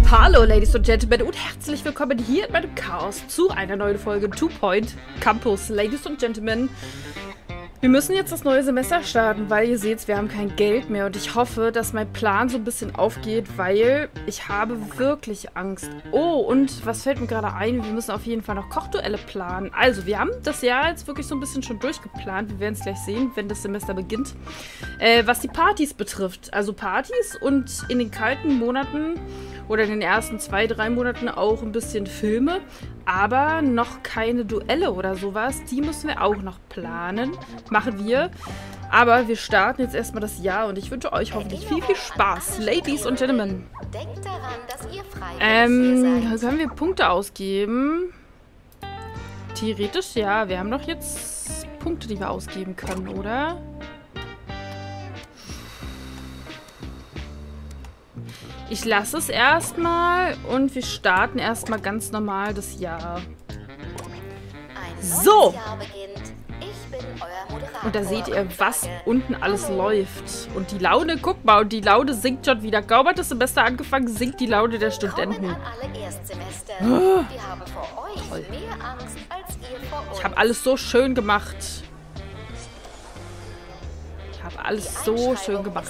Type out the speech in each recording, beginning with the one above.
Hallo Ladies und Gentlemen und herzlich willkommen hier in meinem Chaos zu einer neuen Folge Two Point Campus. Ladies und Gentlemen, wir müssen jetzt das neue Semester starten, weil ihr seht, wir haben kein Geld mehr und ich hoffe, dass mein Plan so ein bisschen aufgeht, weil ich habe wirklich Angst. Oh, und was fällt mir gerade ein? Wir müssen auf jeden Fall noch Kochduelle planen. Also, wir haben das Jahr jetzt wirklich so ein bisschen schon durchgeplant. Wir werden es gleich sehen, wenn das Semester beginnt. Was die Partys betrifft. Also Partys und in den kalten Monaten oder in den ersten 2, 3 Monaten auch ein bisschen Filme, aber noch keine Duelle oder sowas. Die müssen wir auch noch planen. Machen wir. Aber wir starten jetzt erstmal das Jahr und ich wünsche euch hoffentlich viel, viel Spaß. Ladies und Gentlemen. Denkt daran, dass ihr freiwillig können wir Punkte ausgeben? Theoretisch ja. Wir haben doch jetzt Punkte, die wir ausgeben können, oder? Ich lasse es erstmal und wir starten erstmal ganz normal das Jahr. So! Und da seht ihr, was unten alles läuft. Und die Laune, guck mal, und die Laune sinkt schon wieder. Kaum hat das Semester angefangen, sinkt die Laune der Studenten. Toll. Ich habe alles so schön gemacht. Ich habe alles so schön gemacht.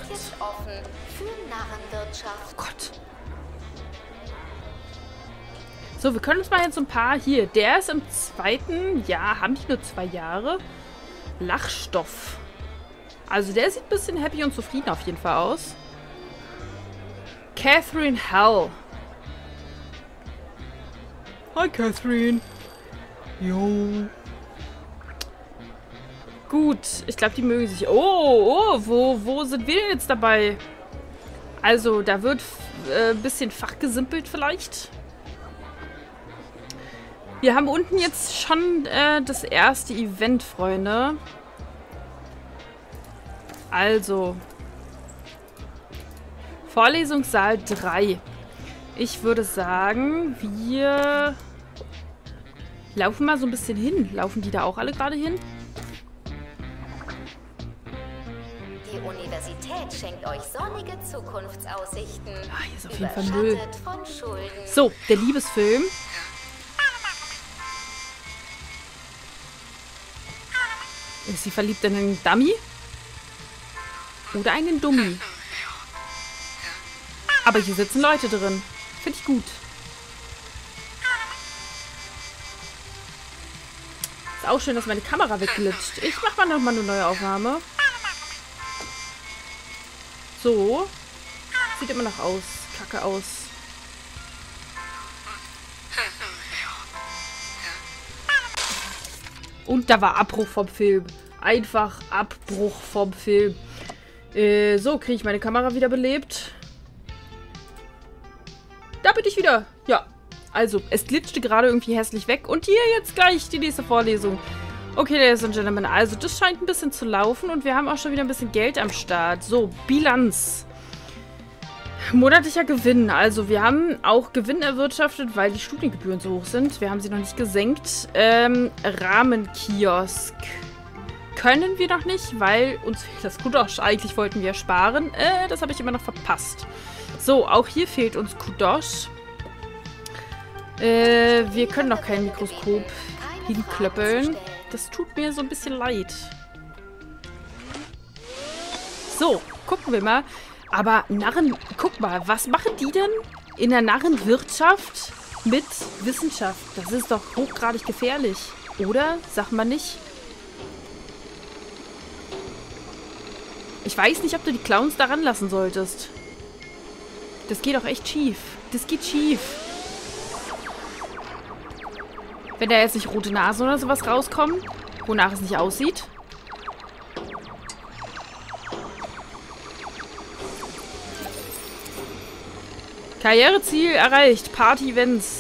Oh Gott. So, wir können uns mal jetzt ein paar hier. Der ist im zweiten Jahr. Haben die nur 2 Jahre? Lachstoff. Also der sieht ein bisschen happy und zufrieden auf jeden Fall aus. Catherine Hell. Hi, Catherine. Jo. Gut, ich glaube, die mögen sich. Oh, wo sind wir denn jetzt dabei? Also, da wird ein bisschen fachgesimpelt vielleicht. Wir haben unten jetzt schon das erste Event, Freunde. Also. Vorlesungssaal 3. Ich würde sagen, wir laufen mal so ein bisschen hin. Laufen die da auch alle gerade hin? Die Universität schenkt euch sonnige Zukunftsaussichten. Ah, hier ist auf jeden Fall Müll. Von Schulden. So, der Liebesfilm. Ist sie verliebt in einen Dummy? Oder einen Dummi? Aber hier sitzen Leute drin. Finde ich gut. Ist auch schön, dass meine Kamera wegglitscht. Ich mache mal nochmal eine neue Aufnahme. So. Sieht immer noch aus. Kacke aus. Und da war Abbruch vom Film. Einfach Abbruch vom Film. So, kriege ich meine Kamera wieder belebt. Da bin ich wieder. Ja. Also, es glitschte gerade irgendwie hässlich weg. Und hier jetzt gleich die nächste Vorlesung. Okay, Ladies und Gentlemen. Also, das scheint ein bisschen zu laufen. Und wir haben auch schon wieder ein bisschen Geld am Start. So, Bilanz. Monatlicher Gewinn. Also, wir haben auch Gewinn erwirtschaftet, weil die Studiengebühren so hoch sind. Wir haben sie noch nicht gesenkt. Rahmenkiosk. Können wir noch nicht, weil uns fehlt das Kudosh. Eigentlich wollten wir sparen. Das habe ich immer noch verpasst. So, auch hier fehlt uns Kudosh. Wir können noch kein Mikroskop hinklöppeln. Das tut mir so ein bisschen leid. So, gucken wir mal. Aber Narren, guck mal, was machen die denn in der Narrenwirtschaft mit Wissenschaft? Das ist doch hochgradig gefährlich, oder? Sag mal nicht. Ich weiß nicht, ob du die Clowns daran lassen solltest. Das geht doch echt schief. Das geht schief. Wenn da jetzt nicht rote Nasen oder sowas rauskommen, wonach es nicht aussieht. Karriereziel erreicht. Party-Events.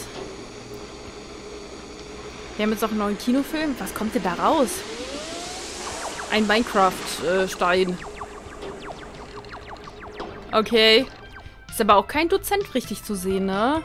Wir haben jetzt auch einen neuen Kinofilm. Was kommt denn da raus? Ein Minecraft-Stein. Okay. Ist aber auch kein Dozent richtig zu sehen, ne?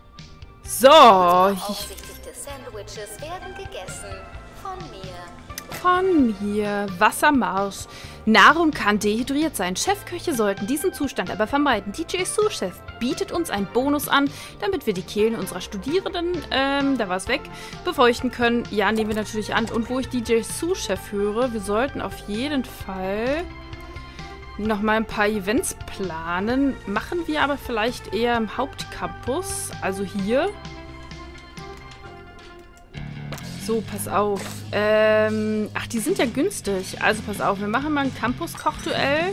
So. Beaufsichtigte Sandwiches werden gegessen von mir. von hier. Wassermarsch. Nahrung kann dehydriert sein. Chefköche sollten diesen Zustand aber vermeiden. DJ Sous-Chef bietet uns einen Bonus an, damit wir die Kehlen unserer Studierenden, da war es weg, befeuchten können. Ja, nehmen wir natürlich an. Und wo ich DJ Sous-Chef höre, wir sollten auf jeden Fall nochmal ein paar Events planen. Machen wir aber vielleicht eher im Hauptcampus, also hier. So, pass auf. Ach, die sind ja günstig. Also pass auf, wir machen mal ein Campus-Kochduell.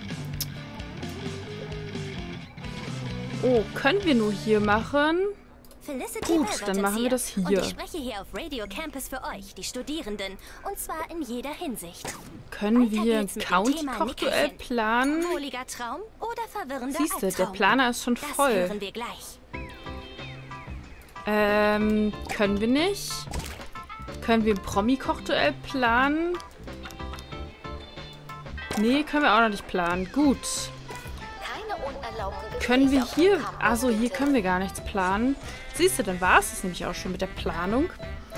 Oh, können wir nur hier machen? Gut, dann machen wir das hier. Und ich spreche hier auf Radio Campus für euch, die Studierenden. Und zwar in jeder Hinsicht. Können wir ein County-Kochduell planen? Siehst du, der Planer ist schon voll. Das hören wir gleich. Können wir nicht? Können wir ein Promi-Kochduell planen? Nee, können wir auch noch nicht planen. Gut. Können wir hier... Also hier können wir gar nichts planen. Siehst du, dann war es nämlich auch schon mit der Planung.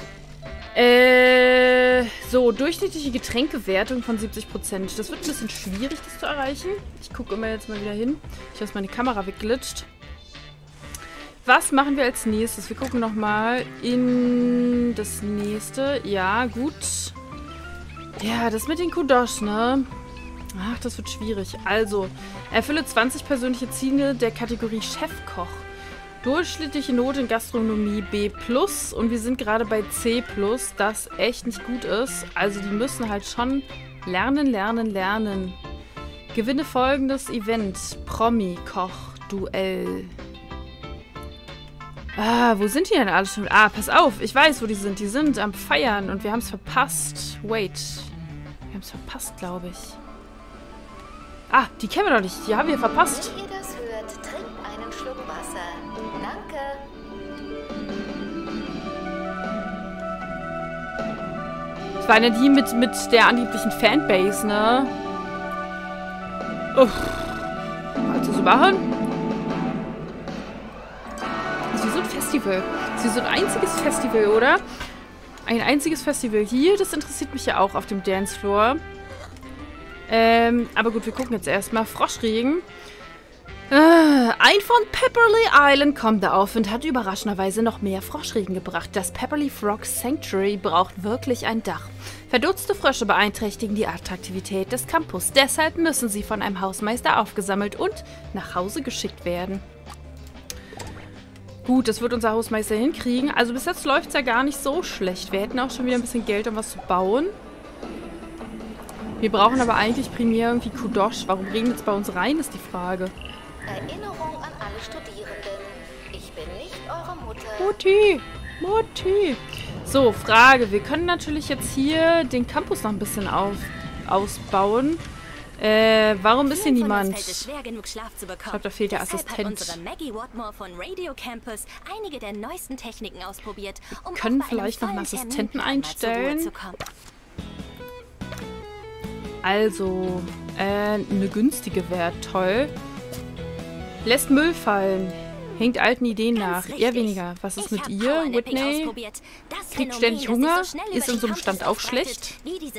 So, durchschnittliche Getränkewertung von 70%. Das wird ein bisschen schwierig, das zu erreichen. Ich gucke immer jetzt mal wieder hin. Ich lasse meine Kamera wegglitscht. Was machen wir als nächstes? Wir gucken nochmal in das nächste. Ja, gut. Ja, das mit den Kudosh, ne? Ach, das wird schwierig. Also, erfülle 20 persönliche Ziele der Kategorie Chefkoch. Durchschnittliche Note in Gastronomie B+. Und wir sind gerade bei C+, das echt nicht gut ist. Also, die müssen halt schon lernen. Gewinne folgendes Event. Promi-Koch-Duell. Ah, wo sind die denn alle schon? Ah, pass auf, ich weiß, wo die sind. Die sind am Feiern und wir haben es verpasst. Wait. Wir haben es verpasst, glaube ich. Ah, die kennen wir doch nicht. Die haben wir verpasst. Wenn ihr das hört, trinkt einen Schluck Wasser. Danke. Das waren ja die mit der angeblichen Fanbase, ne? Uff. Was zu machen? Das ist wie so ein Festival. Das ist wie so ein einziges Festival, oder? Ein einziges Festival. Hier, das interessiert mich ja auch auf dem Dancefloor. Aber gut, wir gucken jetzt erstmal. Froschregen. Ein von Pepperly Island kommender Aufwind hat überraschenderweise noch mehr Froschregen gebracht. Das Pepperly Frog Sanctuary braucht wirklich ein Dach. Verdutzte Frösche beeinträchtigen die Attraktivität des Campus. Deshalb müssen sie von einem Hausmeister aufgesammelt und nach Hause geschickt werden. Gut, das wird unser Hausmeister hinkriegen. Also bis jetzt läuft es ja gar nicht so schlecht. Wir hätten auch schon wieder ein bisschen Geld, um was zu bauen. Wir brauchen aber eigentlich primär irgendwie Kudosh. Warum regnet es bei uns rein, ist die Frage. Erinnerung an alle Studierenden. Ich bin nicht eure Mutter. Mutti. So, Frage. Wir können natürlich jetzt hier den Campus noch ein bisschen ausbauen. Warum ist hier niemand? Ich glaube, da fehlt der Assistent. Wir können vielleicht noch einen Assistenten einstellen. Also, eine günstige wäre toll. Lässt Müll fallen. Hängt alten Ideen nach. Eher weniger. Was ist mit ihr? Whitney? Kriegt ständig Hunger? Ist in so einem Stand auch schlecht?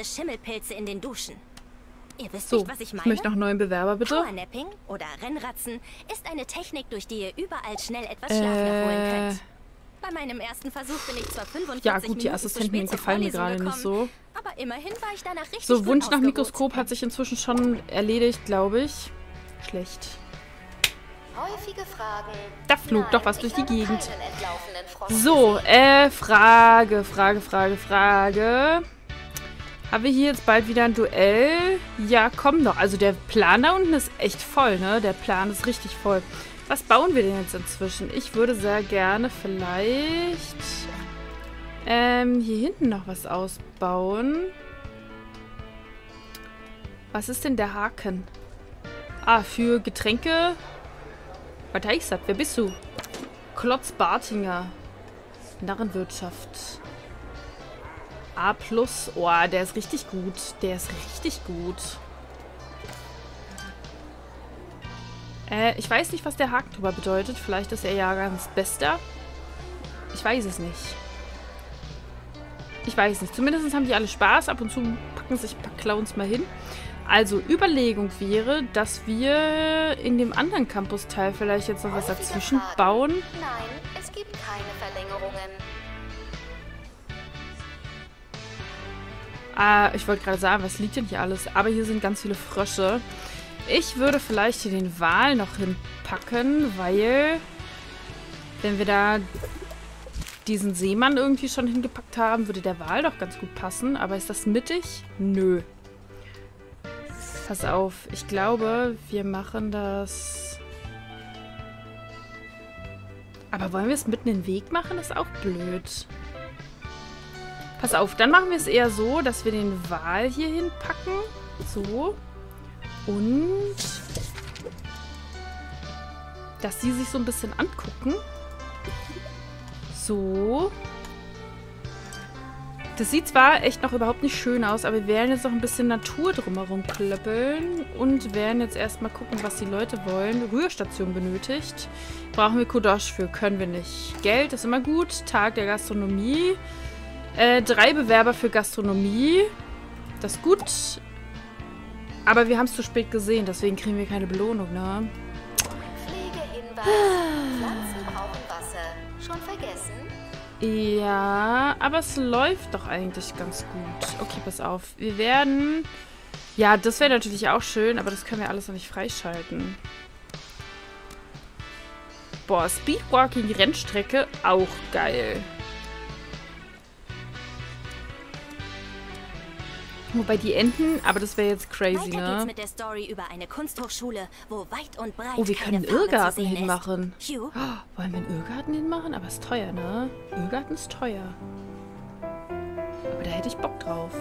So, ich möchte noch einen neuen Bewerber, bitte. Powernapping oder Rennratzen ist eine Technik, durch die ihr überall schnell etwas Schlaf erholen könnt. Bei meinem ersten Versuch bin ich zwar 45 ja gut, die Assistenten gefallen mir gerade nicht so. Aber immerhin war ich danach richtig so, Wunsch nach Mikroskop hat sich inzwischen schon erledigt, glaube ich. Schlecht. Häufige Fragen. Da flog doch was durch die Gegend. So, Frage. Haben wir hier jetzt bald wieder ein Duell? Ja, komm doch. Also der Plan da unten ist echt voll, ne? Der Plan ist richtig voll. Was bauen wir denn jetzt inzwischen? Ich würde sehr gerne vielleicht hier hinten noch was ausbauen. Was ist denn der Haken? Ah, für Getränke. Was heißt das? Wer bist du? Klotz Bartinger. Narrenwirtschaft. A+. Oh, der ist richtig gut. Ich weiß nicht, was der Haken drüber bedeutet. Vielleicht ist er ja ganz bester. Ich weiß es nicht. Ich weiß nicht. Zumindest haben die alle Spaß. Ab und zu packen sich ein paar Clowns mal hin. Also, Überlegung wäre, dass wir in dem anderen Campus-Teil vielleicht jetzt noch was dazwischen bauen. Nein, es gibt keine Verlängerungen. Ich wollte gerade sagen, was liegt denn hier alles? Aber hier sind ganz viele Frösche. Ich würde vielleicht hier den Wal noch hinpacken, weil wenn wir da diesen Seemann irgendwie schon hingepackt haben, würde der Wal doch ganz gut passen. Aber ist das mittig? Nö. Pass auf, ich glaube, wir machen das... Aber wollen wir es mitten in den Weg machen? Das ist auch blöd. Pass auf, dann machen wir es eher so, dass wir den Wal hier hinpacken. So. Und... dass die sich so ein bisschen angucken. So. Das sieht zwar echt noch überhaupt nicht schön aus, aber wir werden jetzt noch ein bisschen Natur drumherum klöppeln und werden jetzt erstmal gucken, was die Leute wollen. Rührstation benötigt. Brauchen wir Kudosh für? Können wir nicht. Geld ist immer gut. Tag der Gastronomie. 3 Bewerber für Gastronomie. Das ist gut. Aber wir haben es zu spät gesehen, deswegen kriegen wir keine Belohnung, ne? Pflegehinweis. Pflanzen brauchen Wasser. Schon vergessen? Ja, aber es läuft doch eigentlich ganz gut. Okay, pass auf. Wir werden... Ja, das wäre natürlich auch schön, aber das können wir alles noch nicht freischalten. Boah, Speedwalking Rennstrecke, auch geil. Wobei die Enten, aber das wäre jetzt crazy, Weiter geht's ne? mit der Story über eine Kunsthochschule, wo weit und breit Oh, wir keine können einen Farbe zu Irrgarten sehen ist. hinmachen. Hugh, Oh, wollen wir einen Irrgarten hinmachen? Aber ist teuer, ne? Irrgarten ist teuer. Aber da hätte ich Bock drauf.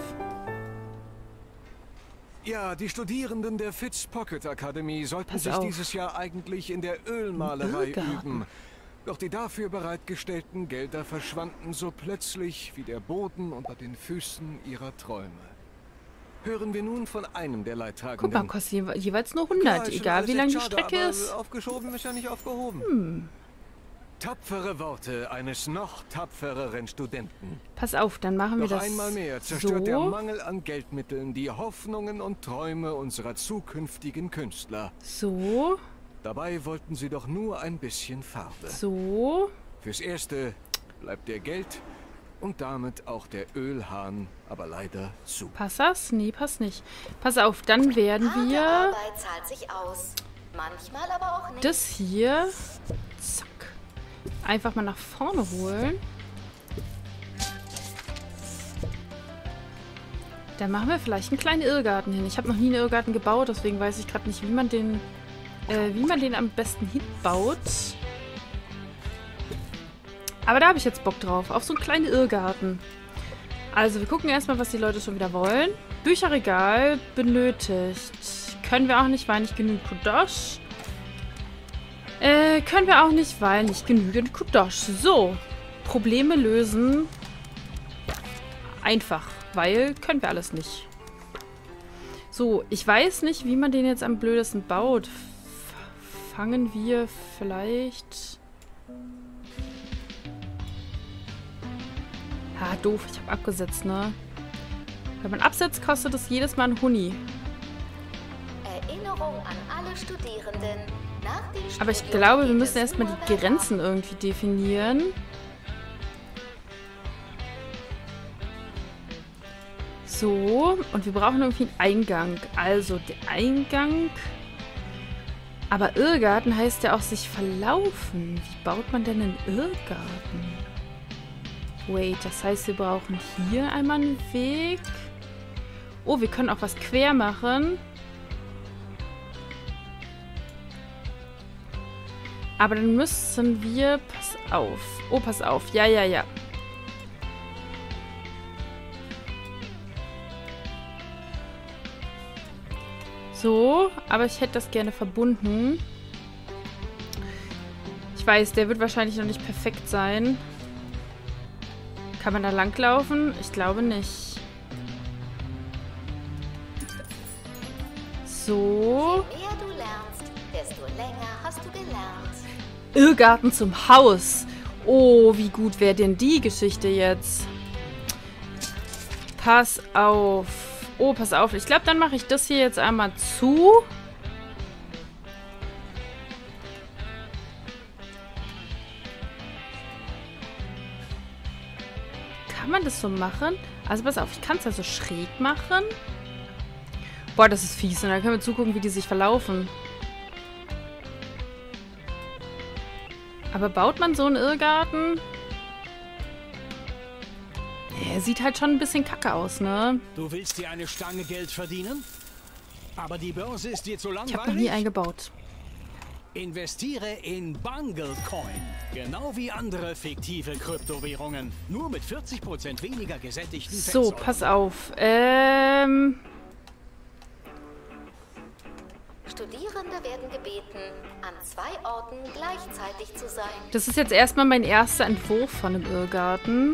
Ja, die Studierenden der Fitz Pocket Akademie sollten Pass sich auf. dieses Jahr eigentlich in der Ölmalerei Irrgarten. üben. Doch die dafür bereitgestellten Gelder verschwanden so plötzlich wie der Boden unter den Füßen ihrer Träume. Hören wir nun von einem der Leidtragenden. Guck mal, kostet jeweils nur 100, Klar, ist schon egal alles wie echt lang die schade, Strecke aber ist. Aufgeschoben ist ja nicht aufgehoben. Tapfere Worte eines noch tapfereren Studenten. Pass auf, dann machen wir Noch das einmal mehr zerstört der so. Mangel an Geldmitteln die Hoffnungen und Träume unserer zukünftigen Künstler. So, Dabei wollten sie doch nur ein bisschen Farbe. so. Fürs Erste bleibt der Geld und damit auch der Ölhahn, aber leider zu. Passt das? Nee, passt nicht. Pass auf, dann werden Harte wir Arbeit zahlt sich aus. Manchmal aber auch nicht. das hier, zack, einfach mal nach vorne holen. Dann machen wir vielleicht einen kleinen Irrgarten hin. Ich habe noch nie einen Irrgarten gebaut, deswegen weiß ich gerade nicht, wie man den am besten hinbaut. Aber da habe ich jetzt Bock drauf, auf so einen kleinen Irrgarten. Also, wir gucken erstmal, was die Leute schon wieder wollen. Bücherregal benötigt. Können wir auch nicht, weil nicht genügend Kudosh. Können wir auch nicht, weil nicht genügend Kudosh. So, Probleme lösen. Einfach, weil können wir alles nicht. So, ich weiß nicht, wie man den jetzt am blödesten baut. Fangen wir vielleicht... Ah, doof, ich habe abgesetzt, ne? Wenn man absetzt, kostet es jedes Mal ein Huni. Erinnerung an alle Studierenden. Nach dem Aber ich Studium glaube, wir geht müssen es erstmal nur die bergab. Grenzen irgendwie definieren. So, und wir brauchen irgendwie einen Eingang. Also, der Eingang... Aber Irrgarten heißt ja auch sich verlaufen. Wie baut man denn einen Irrgarten? Wait, das heißt, wir brauchen hier einmal einen Weg. Oh, wir können auch was quer machen. Aber dann müssen wir... Pass auf. Oh, pass auf. Ja, ja, ja. So, aber ich hätte das gerne verbunden. Ich weiß, der wird wahrscheinlich noch nicht perfekt sein. Kann man da langlaufen? Ich glaube nicht. So. Je mehr du lernst, desto länger hast du gelernt. Irrgarten zum Haus. Oh, wie gut wäre denn die Geschichte jetzt? Pass auf. Oh, pass auf. Ich glaube, dann mache ich das hier jetzt einmal zu. Kann man das so machen? Also pass auf, ich kann es ja so schräg machen. Boah, das ist fies. Und dann können wir zugucken, wie die sich verlaufen. Aber baut man so einen Irrgarten? Er sieht halt schon ein bisschen kacke aus, ne? Du willst dir eine Stange Geld verdienen? Aber die Börse ist dir zu langweilig? Ich habe noch nie einen gebaut. Investiere in Bunglecoin. Genau wie andere fiktive Kryptowährungen. Nur mit 40% weniger gesättigten So, Fettsäuren. pass auf. Studierende werden gebeten, an 2 Orten gleichzeitig zu sein. Das ist jetzt erstmal mein erster Entwurf von einem Irrgarten.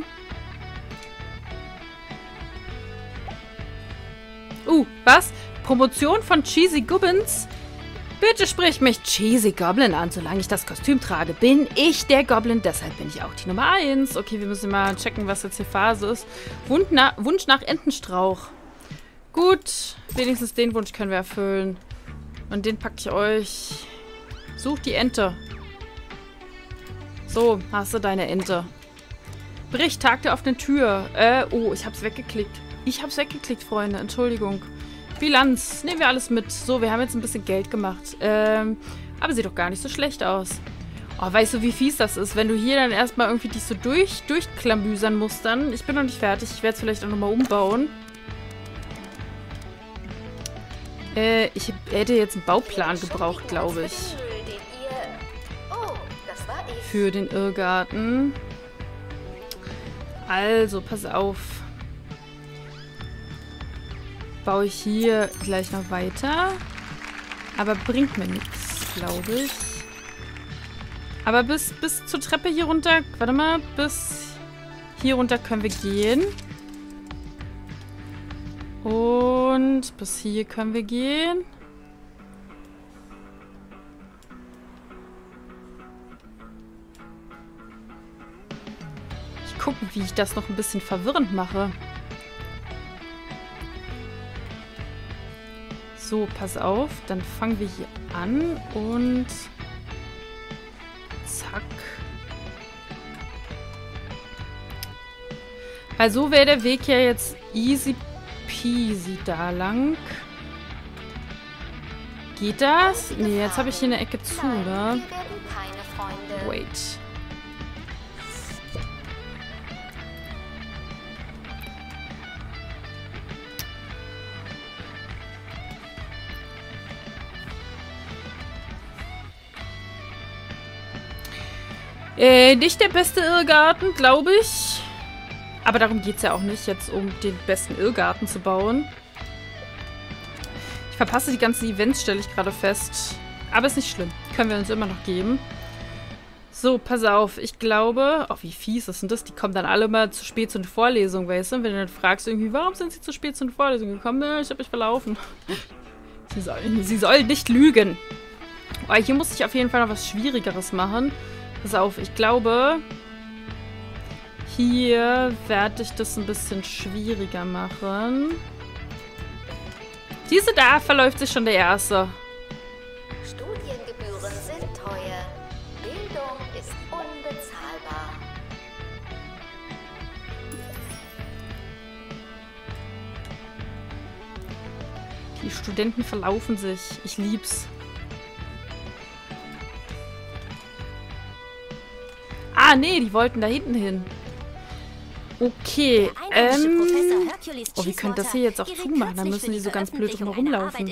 Was? Promotion von Cheesy Gubbins? Bitte sprich mich Cheesy Goblin an, solange ich das Kostüm trage. Bin ich der Goblin, deshalb bin ich auch die Nummer 1. Okay, wir müssen mal checken, was jetzt hier Phase ist. Wunsch nach Entenstrauch. Gut, wenigstens den Wunsch können wir erfüllen. Und den packe ich euch. Such die Ente. So, hast du deine Ente. Bericht, Tag der offenen Tür. Oh, ich hab's weggeklickt. Ich hab's weggeklickt, Freunde. Entschuldigung. Bilanz. Nehmen wir alles mit. So, wir haben jetzt ein bisschen Geld gemacht. Aber sieht doch gar nicht so schlecht aus. Oh, weißt du, wie fies das ist? Wenn du hier dann erstmal irgendwie dich so durchklamüsern musst dann. Ich bin noch nicht fertig. Ich werde es vielleicht auch nochmal umbauen. Ich hätte jetzt einen Bauplan gebraucht, glaube ich. Für den Irrgarten. Also, pass auf. Baue ich hier gleich noch weiter. Aber bringt mir nichts, glaube ich. Aber bis zur Treppe hier runter... Warte mal, bis hier runter können wir gehen. Und bis hier können wir gehen. Ich gucke, wie ich das noch ein bisschen verwirrend mache. So, pass auf. Dann fangen wir hier an und zack. Weil so wäre der Weg ja jetzt easy peasy da lang. Geht das? Nee, jetzt habe ich hier eine Ecke zu, ne? Wait. Nicht der beste Irrgarten, glaube ich. Aber darum geht es ja auch nicht, jetzt um den besten Irrgarten zu bauen. Ich verpasse die ganzen Events, stelle ich gerade fest. Aber ist nicht schlimm. Können wir uns immer noch geben. So, pass auf. Ich glaube... Oh, wie fies ist denn das? Die kommen dann alle mal zu spät zu einer Vorlesung, weißt du? Wenn du dann fragst irgendwie, warum sind sie zu spät zu einer Vorlesung gekommen? Ja, ich habe mich verlaufen. Sie sollen nicht lügen. Oh, hier muss ich auf jeden Fall noch was Schwierigeres machen. Pass auf, ich glaube... Hier werde ich das ein bisschen schwieriger machen. Diese da verläuft sich schon der erste. Studiengebühren sind teuer. Bildung ist unbezahlbar. Die Studenten verlaufen sich. Ich lieb's. Ah, nee, die wollten da hinten hin. Okay, oh, wir können das hier jetzt auch zumachen. Dann müssen die so ganz blöd drum rumlaufen.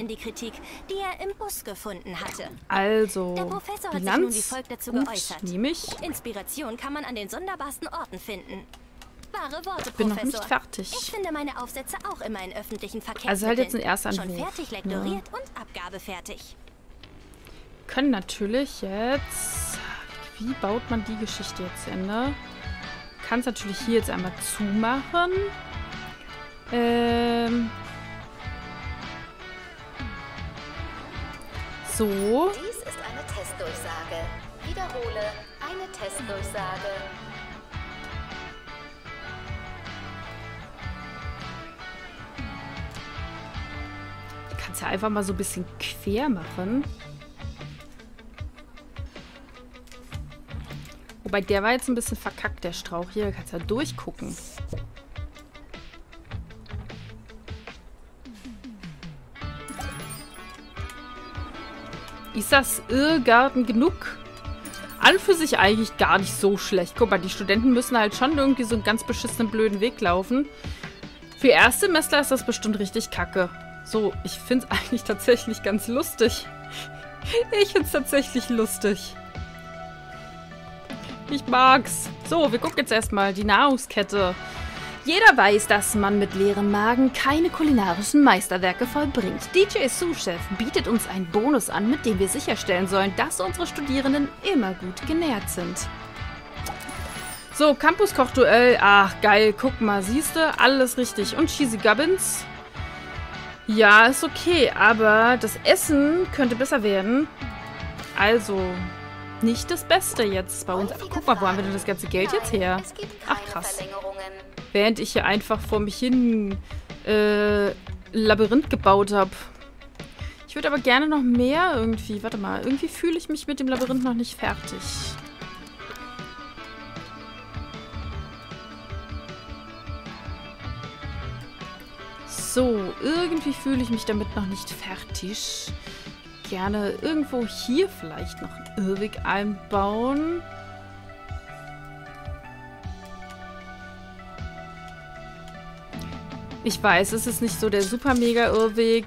Also, Bilanz. Gut, nehme ich. Inspiration kann man an den sonderbarsten Orten finden. Wahre Worte, Ich bin noch nicht fertig. Ich finde meine Aufsätze auch immer in öffentlichen Verkehrsmitteln. Also halt jetzt ein erster Entwurf. Schon fertig lektoriert und abgabefertig. Können natürlich jetzt... Wie baut man die Geschichte jetzt zu Ende? Kann es natürlich hier jetzt einmal zumachen. So. Dies ist eine Testdurchsage. Wiederhole, eine Testdurchsage. Kannst ja einfach mal so ein bisschen quer machen. Wobei, der war jetzt ein bisschen verkackt, der Strauch hier. Kannst ja durchgucken. Ist das Irrgarten genug? An für sich eigentlich gar nicht so schlecht. Guck mal, die Studenten müssen halt schon irgendwie so einen ganz beschissenen, blöden Weg laufen. Für Erstsemester ist das bestimmt richtig kacke. So, ich finde es eigentlich tatsächlich ganz lustig. Ich finde es tatsächlich lustig. Ich mag's. So, wir gucken jetzt erstmal die Nahrungskette. Jeder weiß, dass man mit leerem Magen keine kulinarischen Meisterwerke vollbringt. DJ Sous-Chef bietet uns einen Bonus an, mit dem wir sicherstellen sollen, dass unsere Studierenden immer gut genährt sind. So, Campus-Kochduell. Ach, geil. Guck mal, siehste, alles richtig. Und Cheesy Gubbins? Ja, ist okay, aber das Essen könnte besser werden. Also, nicht das Beste jetzt bei uns. Ach, guck mal, wo haben wir denn das ganze Geld jetzt her? Ach, krass. Während ich hier einfach vor mich hin Labyrinth gebaut habe. Ich würde aber gerne noch mehr irgendwie. Warte mal, irgendwie fühle ich mich mit dem Labyrinth noch nicht fertig. So, irgendwie fühle ich mich damit noch nicht fertig. Gerne irgendwo hier vielleicht noch einen Irrweg einbauen. Ich weiß, es ist nicht so der super mega Irrweg.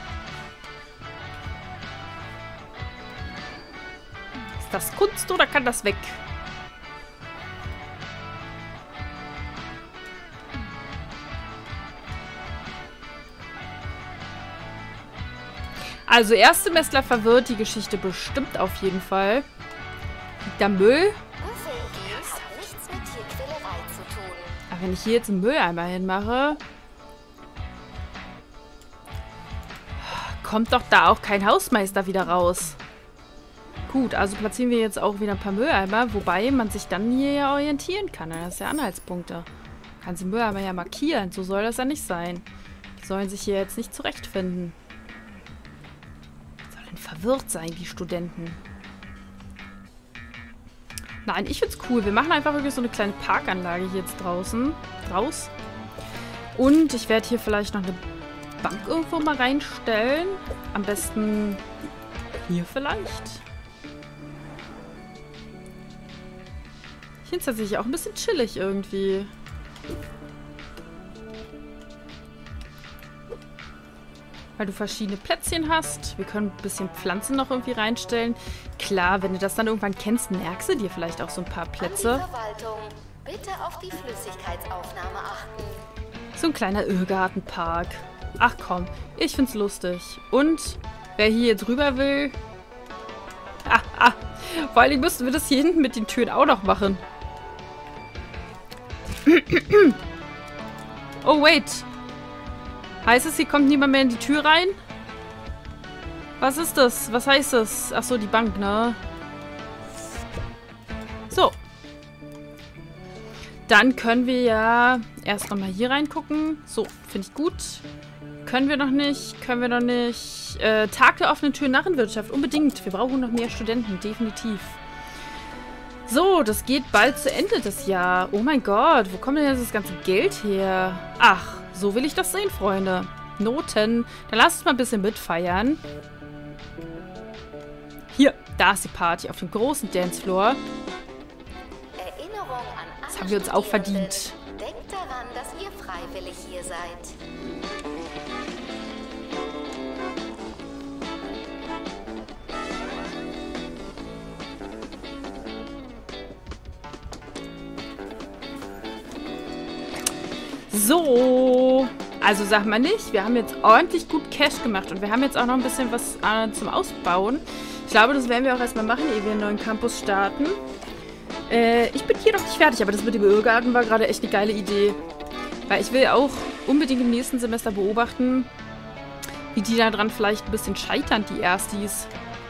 Ist das Kunst oder kann das weg? Also, Erstsemestler verwirrt die Geschichte bestimmt auf jeden Fall. Liegt da Müll? Aber wenn ich hier jetzt einen Mülleimer hinmache, kommt doch da auch kein Hausmeister wieder raus. Gut, also platzieren wir jetzt auch wieder ein paar Mülleimer, wobei man sich dann hier ja orientieren kann. Das ist ja Anhaltspunkte. Kannst die Mülleimer ja markieren. So soll das ja nicht sein. Die sollen sich hier jetzt nicht zurechtfinden. Sollen verwirrt sein, die Studenten. Nein, ich find's cool. Wir machen einfach wirklich so eine kleine Parkanlage hier jetzt draußen. Und ich werde hier vielleicht noch eine Bank irgendwo mal reinstellen. Am besten hier vielleicht. Ich finde es tatsächlich auch ein bisschen chillig irgendwie. Weil du verschiedene Plätzchen hast. Wir können ein bisschen Pflanzen noch irgendwie reinstellen. Klar, wenn du das dann irgendwann kennst, merkst du dir vielleicht auch so ein paar Plätze. An die Verwaltung. Bitte auf die Flüssigkeitsaufnahme achten. So ein kleiner Irrgartenpark. Ach komm, ich find's lustig. Und wer hier jetzt rüber will... Vor allem müssten wir das hier hinten mit den Türen auch noch machen. Oh, wait. Heißt es, hier kommt niemand mehr in die Tür rein? Was ist das? Was heißt das? Ach so, die Bank, ne? So. Dann können wir ja erst nochmal hier reingucken. So, finde ich gut. Können wir noch nicht. Tag der offenen Tür Narrenwirtschaft. Unbedingt. Wir brauchen noch mehr Studenten. Definitiv. So, das geht bald zu Ende das Jahr. Oh mein Gott. Wo kommt denn jetzt das ganze Geld her? Ach, so will ich das sehen, Freunde. Noten. Dann lasst uns mal ein bisschen mitfeiern. Hier, da ist die Party auf dem großen Dancefloor. Das haben wir uns auch verdient. Denkt daran, dass ihr freiwillig hier seid. So, also sag mal nicht, wir haben jetzt ordentlich gut Cash gemacht und wir haben jetzt auch noch ein bisschen was zum Ausbauen. Ich glaube, das werden wir auch erstmal machen, ehe wir einen neuen Campus starten. Ich bin hier noch nicht fertig, aber das mit dem Irrgarten war gerade echt eine geile Idee. Weil ich will auch unbedingt im nächsten Semester beobachten, wie die da dran vielleicht ein bisschen scheitern, die Erstis.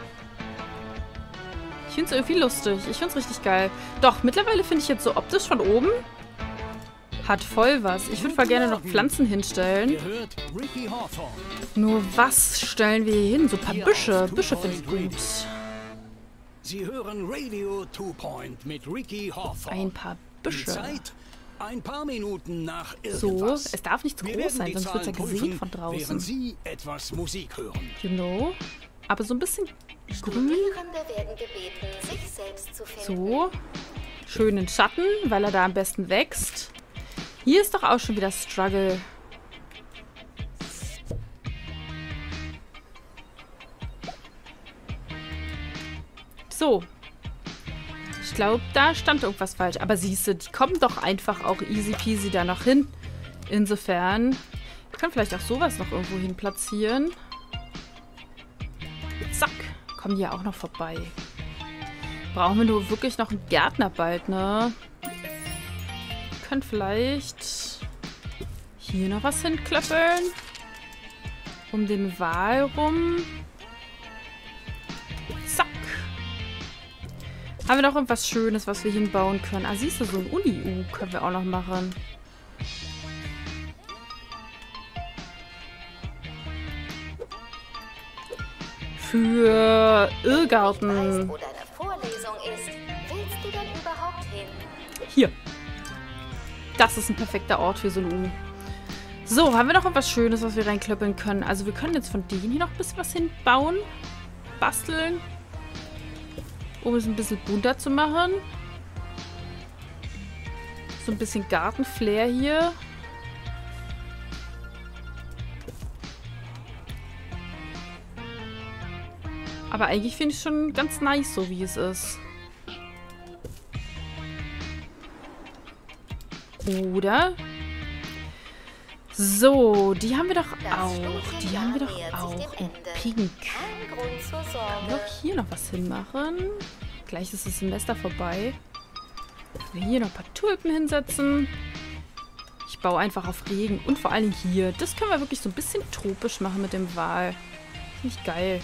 Ich finde es irgendwie lustig. Ich finde es richtig geil. Doch, mittlerweile finde ich jetzt so optisch von oben... Hat voll was. Ich würde voll gerne noch Pflanzen hinstellen. Gehört Ricky Hawthorne. Nur was stellen wir hier hin? So ein paar Büsche. Büsche finde ich gut. Sie hören Radio 2 Point mit Ricky Hawthorne. Ein paar Die Büsche. Zeit? Ein paar Minuten nach So, irgendwas. es darf nicht zu Wir groß werden sein, die sonst wird es ja Zahlen gesehen prüfen, von draußen. während Sie etwas Musik hören. You know? Aber so ein bisschen grün. Studierende werden gebeten, sich selbst zu finden. So. Schön in Schatten, weil er da am besten wächst. Hier ist doch auch schon wieder Struggle. So. Ich glaube, da stand irgendwas falsch. Aber siehst du, die kommen doch einfach auch easy peasy da noch hin. Insofern. Wir können vielleicht auch sowas noch irgendwo hin platzieren. Zack. Kommen die ja auch noch vorbei. Brauchen wir nur wirklich noch einen Gärtner bald, ne? Wir können vielleicht hier noch was hinklöppeln. Um den Wal rum. Zack. Haben wir noch irgendwas Schönes, was wir hinbauen können? Ah, siehst du, so ein Uni-U können wir auch noch machen. Für Irrgarten. Weißt, wo deine Vorlesung ist. Willst du denn überhaupt hin? Hier. Das ist ein perfekter Ort für so ein U. So, haben wir noch etwas Schönes, was wir reinklöppeln können? Also wir können jetzt von denen hier noch ein bisschen was hinbauen. Basteln. Um es ein bisschen bunter zu machen. So ein bisschen Gartenflair hier. Aber eigentlich finde ich es schon ganz nice, so wie es ist. Oder? So, die haben wir doch auch. Die haben wir doch auch in Pink. Kein Grund zur Können Sorge. wir auch hier noch was hinmachen? Gleich ist das Semester vorbei. Können wir hier noch ein paar Tulpen hinsetzen. Ich baue einfach auf Regen. Und vor allem hier. Das können wir wirklich so ein bisschen tropisch machen mit dem Wal. Finde ich geil.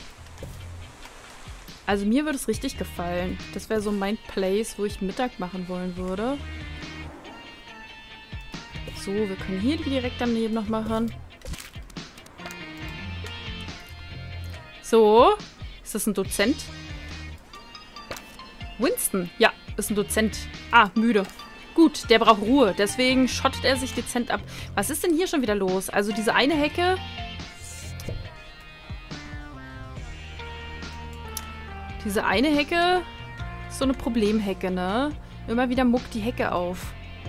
Also mir würde es richtig gefallen. Das wäre so mein Place, wo ich Mittag machen wollen würde. So, wir können hier die direkt daneben noch machen. So. Ist das ein Dozent? Winston. Ja, ist ein Dozent. Ah, müde. Gut, der braucht Ruhe. Deswegen schottet er sich dezent ab. Was ist denn hier schon wieder los? Also diese eine Hecke... Diese eine Hecke ist so eine Problemhecke, ne? Immer wieder muckt die Hecke auf.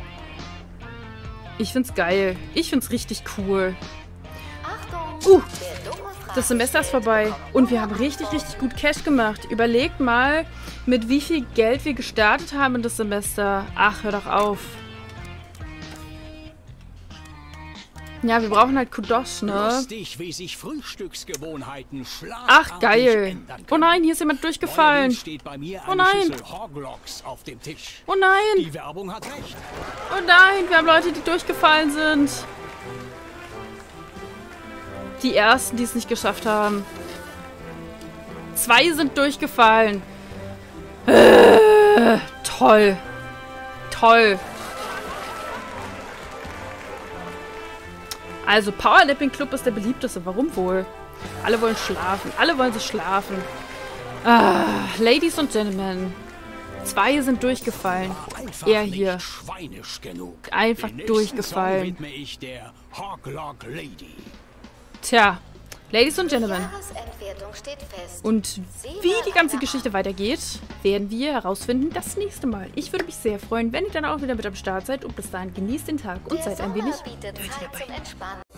Ich find's geil. Ich find's richtig cool. Achtung! Der dumme Frage Das Semester ist stellt, vorbei. bekommt Und wir haben ohne richtig, Antwort. richtig gut Cash gemacht. Überlegt mal, mit wie viel Geld wir gestartet haben in das Semester. Ach, hör doch auf. Ja, wir brauchen halt Kudosh, ne? Lustig, wie sich Frühstücksgewohnheiten Ach, schlagartig geil. ändern Oh können. nein, hier ist jemand durchgefallen. Neuerdings steht bei mir Oh eine nein. Schüssel Hoglocks auf dem Tisch. Oh nein. Die Werbung hat recht. Oh nein, wir haben Leute, die durchgefallen sind. Die Ersten, die es nicht geschafft haben. 2 sind durchgefallen. Toll. Toll. Also, Powernapping Club ist der beliebteste. Warum wohl? Alle wollen schlafen. Alle wollen sich schlafen. Ah, Ladies und Gentlemen. 2 sind durchgefallen. Einfach Er nicht hier. schweinisch genug. Einfach Den nächsten durchgefallen. Song widme ich der Hoglock Lady. Tja, Ladies und Gentlemen. Jahresendwertung steht fest. Und wie die ganze Geschichte weitergeht, werden wir herausfinden das nächste Mal. Ich würde mich sehr freuen, wenn ihr dann auch wieder mit am Start seid. Und bis dahin genießt den Tag und Der seid ein wenig Sommer bietet Zeit zum Entspannen.